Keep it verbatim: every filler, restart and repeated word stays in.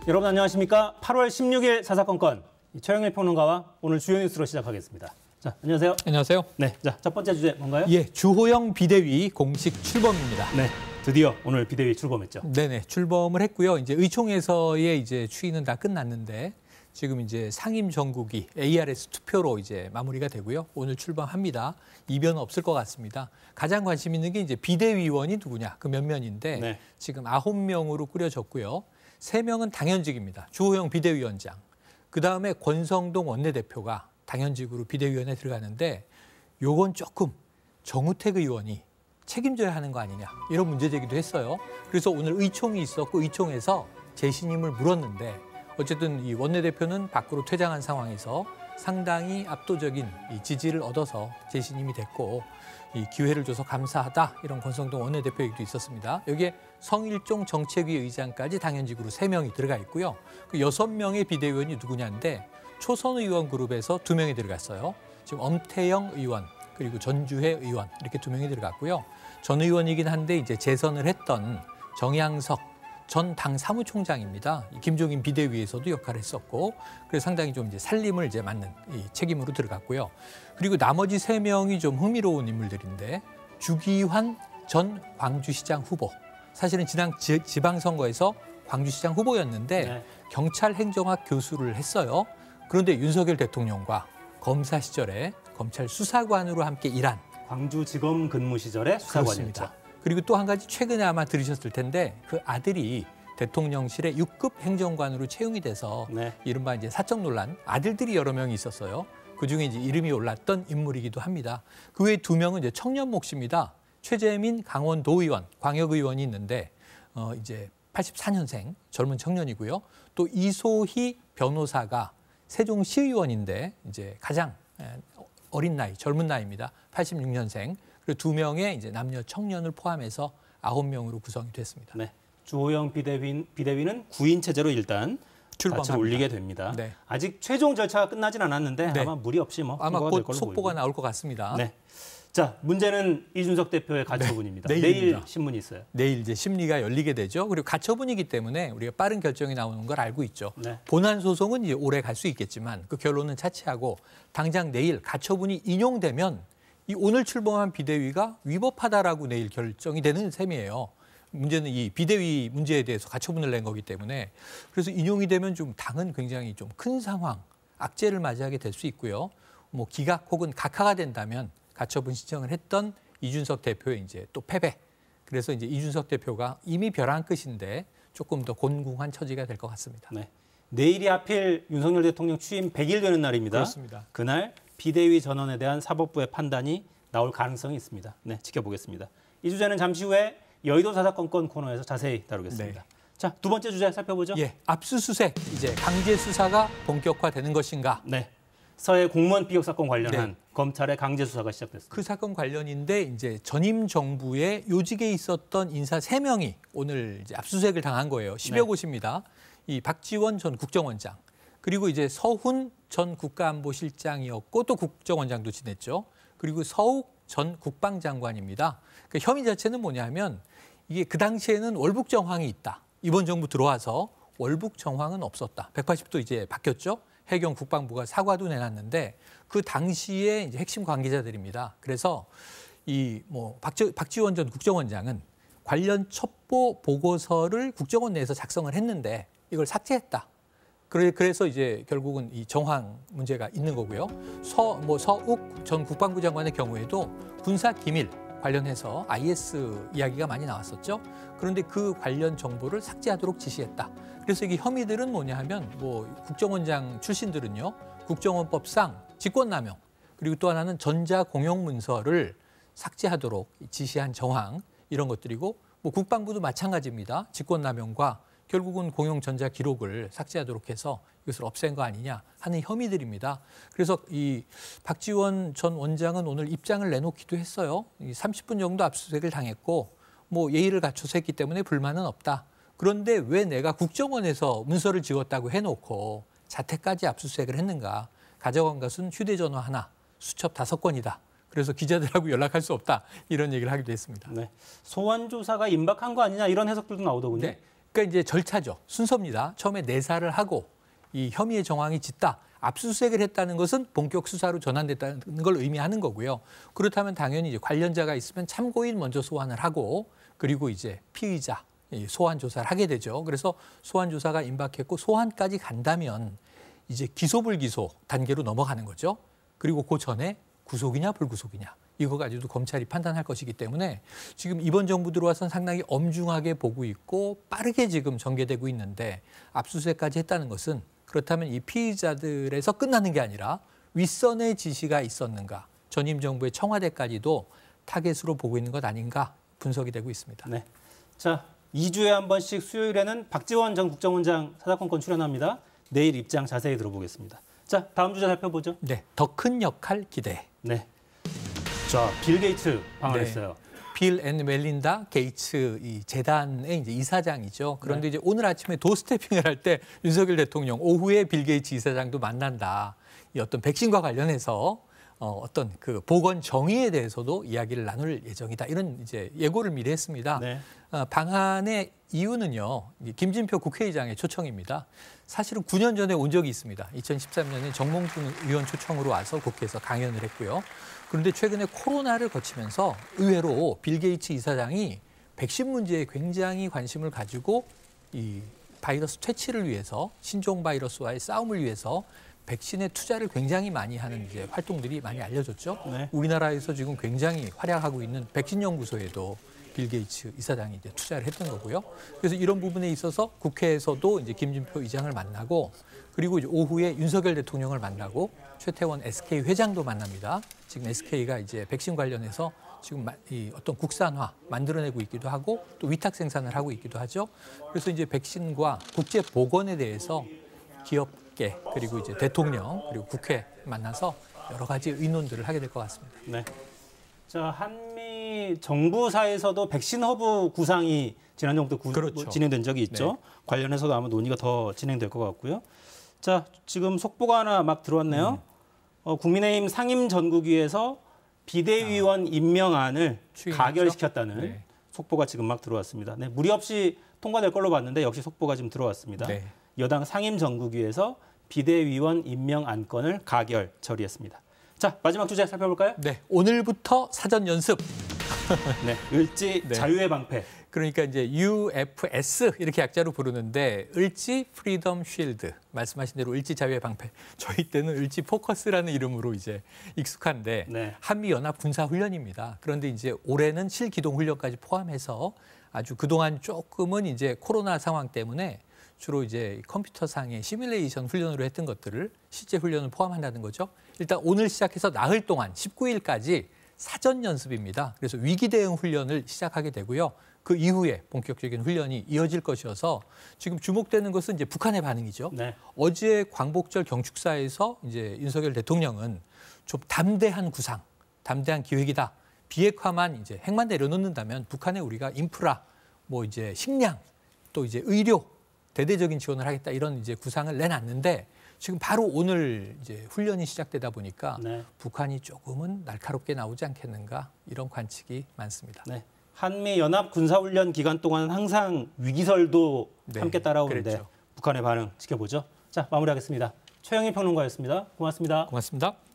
여러분 안녕하십니까? 팔월 십육일 사사건건 최영일 평론가와 오늘 주요 뉴스로 시작하겠습니다. 자, 안녕하세요. 안녕하세요. 네, 자, 첫 번째 주제 뭔가요? 예, 주호영 비대위 공식 출범입니다. 네, 드디어 오늘 비대위 출범했죠. 네네, 출범을 했고요. 이제 의총에서의 이제 추이는 다 끝났는데 지금 이제 상임 정국이 에이알에스 투표로 이제 마무리가 되고요. 오늘 출범합니다. 이변 없을 것 같습니다. 가장 관심 있는 게 이제 비대위원이 누구냐, 그 몇 명인데 네. 지금 아홉 명으로 꾸려졌고요. 세 명은 당연직입니다. 주호영 비대위원장. 그 다음에 권성동 원내대표가 당연직으로 비대위원회에 들어가는데 요건 조금 정우택 의원이 책임져야 하는 거 아니냐 이런 문제 제기도 했어요. 그래서 오늘 의총이 있었고 의총에서 재신임을 물었는데 어쨌든 이 원내대표는 밖으로 퇴장한 상황에서 상당히 압도적인 이 지지를 얻어서 재신임이 됐고 이 기회를 줘서 감사하다 이런 권성동 원내대표 얘기도 있었습니다. 여기에 성일종 정책위 의장까지 당연직으로 세 명이 들어가 있고요. 그 여섯 명의 비대위원이 누구냐인데 초선 의원 그룹에서 두 명이 들어갔어요. 지금 엄태영 의원 그리고 전주혜 의원 이렇게 두 명이 들어갔고요. 전 의원이긴 한데 이제 재선을 했던 정양석 전 당 사무총장입니다. 김종인 비대위에서도 역할을 했었고, 그래서 상당히 좀 이제 살림을 이제 맡는 이 책임으로 들어갔고요. 그리고 나머지 세 명이 좀 흥미로운 인물들인데 주기환 전 광주시장 후보. 사실은 지난 지, 지방선거에서 광주시장 후보였는데 네. 경찰행정학 교수를 했어요. 그런데 윤석열 대통령과 검사 시절에 검찰 수사관으로 함께 일한 광주지검 근무 시절에 수사관이었죠. 그리고 또 한 가지 최근에 아마 들으셨을 텐데 그 아들이 대통령실의 육 급 행정관으로 채용이 돼서 네. 이른바 이제 사적 논란 아들들이 여러 명이 있었어요. 그중에 이제 이름이 올랐던 인물이기도 합니다. 그 외에 두 명은 이제 청년 몫입니다. 최재민 강원도의원, 광역의원이 있는데 어 이제 팔십사 년생 젊은 청년이고요. 또 이소희 변호사가 세종시의원인데 이제 가장 어린 나이, 젊은 나이입니다. 팔십육 년생. 그리고 두 명의 이제 남녀 청년을 포함해서 아홉 명으로 구성이 됐습니다. 네, 주호영 비대위, 비대위는 구인 체제로 일단 출범을 올리게 됩니다. 네. 아직 최종 절차가 끝나진 않았는데 네. 아마 무리 없이 뭐 아마 곧 속보가 보이고. 나올 것 같습니다. 네. 자, 문제는 이준석 대표의 가처분입니다. 네, 내일 신문이 있어요. 내일 이제 심리가 열리게 되죠. 그리고 가처분이기 때문에 우리가 빠른 결정이 나오는 걸 알고 있죠. 네. 본안 소송은 이제 오래 갈 수 있겠지만 그 결론은 차치하고 당장 내일 가처분이 인용되면 이 오늘 출범한 비대위가 위법하다라고 내일 결정이 되는 셈이에요. 문제는 이 비대위 문제에 대해서 가처분을 낸 거기 때문에 그래서 인용이 되면 좀 당은 굉장히 좀 큰 상황, 악재를 맞이하게 될 수 있고요. 뭐 기각 혹은 각하가 된다면 가처분 신청을 했던 이준석 대표의 이제 또 패배. 그래서 이제 이준석 대표가 이미 벼랑 끝인데 조금 더 곤궁한 처지가 될 것 같습니다. 네. 내일이 하필 윤석열 대통령 취임 백 일 되는 날입니다. 그렇습니다. 그날 비대위 전원에 대한 사법부의 판단이 나올 가능성이 있습니다. 네, 지켜보겠습니다. 이 주제는 잠시 후에 여의도 사사건건 코너에서 자세히 다루겠습니다. 네. 자, 두 번째 주제 살펴보죠. 예, 압수수색 이제 강제 수사가 본격화되는 것인가? 네, 서해 공무원 비역 사건 관련한 네. 검찰의 강제 수사가 시작됐습니다. 그 사건 관련인데 이제 전임 정부의 요직에 있었던 인사 세 명이 오늘 이제 압수수색을 당한 거예요. 십여 곳입니다. 이 박지원 전 국정원장 그리고 이제 서훈 전 국가안보실장이었고 또 국정원장도 지냈죠. 그리고 서욱 전 국방장관입니다. 그 혐의 자체는 뭐냐면 이게 그 당시에는 월북 정황이 있다. 이번 정부 들어와서 월북 정황은 없었다. 백팔십 도 이제 바뀌었죠. 해경 국방부가 사과도 내놨는데 그 당시에 이제 핵심 관계자들입니다. 그래서 이 뭐 박지원 전 국정원장은 관련 첩보 보고서를 국정원 내에서 작성을 했는데 이걸 삭제했다. 그래서 이제 결국은 이 정황 문제가 있는 거고요. 서, 뭐 서욱 전 국방부 장관의 경우에도 군사 기밀 관련해서 아이에스 이야기가 많이 나왔었죠. 그런데 그 관련 정보를 삭제하도록 지시했다. 그래서 이게 혐의들은 뭐냐 하면 뭐 국정원장 출신들은요. 국정원법상 직권남용 그리고 또 하나는 전자공용문서를 삭제하도록 지시한 정황 이런 것들이고 뭐 국방부도 마찬가지입니다. 직권남용과 결국은 공용 전자 기록을 삭제하도록 해서 이것을 없앤 거 아니냐 하는 혐의들입니다. 그래서 이 박지원 전 원장은 오늘 입장을 내놓기도 했어요. 삼십 분 정도 압수수색을 당했고 뭐 예의를 갖춰서 했기 때문에 불만은 없다. 그런데 왜 내가 국정원에서 문서를 지웠다고 해놓고 자택까지 압수수색을 했는가. 가져간 것은 휴대전화 하나, 수첩 다섯 건이다. 그래서 기자들하고 연락할 수 없다. 이런 얘기를 하기도 했습니다. 네. 소환 조사가 임박한 거 아니냐 이런 해석들도 나오더군요. 네. 그러니까 이제 절차죠. 순서입니다. 처음에 내사를 하고 이 혐의의 정황이 짙다. 압수수색을 했다는 것은 본격 수사로 전환됐다는 걸 의미하는 거고요. 그렇다면 당연히 이제 관련자가 있으면 참고인 먼저 소환을 하고 그리고 이제 피의자 소환 조사를 하게 되죠. 그래서 소환 조사가 임박했고 소환까지 간다면 이제 기소 불기소 단계로 넘어가는 거죠. 그리고 그 전에 구속이냐 불구속이냐 이거 가지고도 검찰이 판단할 것이기 때문에 지금 이번 정부 들어와서는 상당히 엄중하게 보고 있고 빠르게 지금 전개되고 있는데 압수수색까지 했다는 것은 그렇다면 이 피의자들에서 끝나는 게 아니라 윗선의 지시가 있었는가 전임 정부의 청와대까지도 타겟으로 보고 있는 것 아닌가 분석이 되고 있습니다. 네. 자, 이 주에 한 번씩 수요일에는 박지원 전 국정원장 사사건건 출연합니다. 내일 입장 자세히 들어보겠습니다. 자, 다음 주제 살펴보죠. 네, 더 큰 역할 기대. 네. 자, 빌 게이츠 방한했어요. 네. 빌 앤 멜린다 게이츠 이 재단의 이제 이사장이죠. 그런데 네. 이제 오늘 아침에 도스태핑을 할 때 윤석열 대통령 오후에 빌 게이츠 이사장도 만난다. 이 어떤 백신과 관련해서 어, 어떤 그 보건 정의에 대해서도 이야기를 나눌 예정이다. 이런 이제 예고를 미리 했습니다. 네. 어, 방한의 이유는요. 김진표 국회의장의 초청입니다. 사실은 구 년 전에 온 적이 있습니다. 이천십삼 년에 정몽준 의원 초청으로 와서 국회에서 강연을 했고요. 그런데 최근에 코로나를 거치면서 의외로 빌 게이츠 이사장이 백신 문제에 굉장히 관심을 가지고 이 바이러스 퇴치를 위해서 신종 바이러스와의 싸움을 위해서 백신에 투자를 굉장히 많이 하는 이제 활동들이 많이 알려졌죠. 네. 우리나라에서 지금 굉장히 활약하고 있는 백신 연구소에도 빌 게이츠 이사장이 이제 투자를 했던 거고요. 그래서 이런 부분에 있어서 국회에서도 이제 김진표 의장을 만나고 그리고 이제 오후에 윤석열 대통령을 만나고 최태원 에스케이 회장도 만납니다. 지금 에스케이가 이제 백신 관련해서 지금 이 어떤 국산화 만들어내고 있기도 하고 또 위탁 생산을 하고 있기도 하죠. 그래서 이제 백신과 국제 보건에 대해서 기업계 그리고 이제 대통령 그리고 국회 만나서 여러 가지 의논들을 하게 될 것 같습니다. 네. 자, 한미 정부사에서도 백신 허브 구상이 지난 정도 구, 그렇죠. 진행된 적이 있죠. 네. 관련해서도 아마 논의가 더 진행될 것 같고요. 자, 지금 속보가 하나 막 들어왔네요. 음. 어, 국민의힘 상임전국위에서 비대위원 아. 임명안을 추인했죠? 가결시켰다는 네. 속보가 지금 막 들어왔습니다. 네, 무리 없이 통과될 걸로 봤는데 역시 속보가 지금 들어왔습니다. 네. 여당 상임전국위에서 비대위원 임명 안건을 가결 처리했습니다. 자, 마지막 주제 살펴볼까요? 네, 오늘부터 사전 연습. 네, 을지 네. 자유의 방패. 그러니까 이제 유 에프 에스 이렇게 약자로 부르는데 을지 프리덤 쉴드 말씀하신 대로 을지 자유의 방패. 저희 때는 을지 포커스라는 이름으로 이제 익숙한데 네. 한미 연합 군사 훈련입니다. 그런데 이제 올해는 실기동 훈련까지 포함해서 아주 그동안 조금은 이제 코로나 상황 때문에 주로 이제 컴퓨터상의 시뮬레이션 훈련으로 했던 것들을 실제 훈련을 포함한다는 거죠. 일단 오늘 시작해서 나흘 동안 십구 일까지 사전 연습입니다. 그래서 위기 대응 훈련을 시작하게 되고요. 그 이후에 본격적인 훈련이 이어질 것이어서 지금 주목되는 것은 이제 북한의 반응이죠. 네. 어제 광복절 경축사에서 이제 윤석열 대통령은 좀 담대한 구상, 담대한 기획이다. 비핵화만 이제 핵만 내려놓는다면 북한에 우리가 인프라, 뭐 이제 식량, 또 이제 의료 대대적인 지원을 하겠다 이런 이제 구상을 내놨는데 지금 바로 오늘 이제 훈련이 시작되다 보니까 네. 북한이 조금은 날카롭게 나오지 않겠는가 이런 관측이 많습니다. 네. 한미 연합 군사훈련 기간 동안 항상 위기설도 네. 함께 따라오는데 그랬죠. 북한의 반응 지켜보죠. 자, 마무리하겠습니다. 최영희 평론가였습니다. 고맙습니다. 고맙습니다.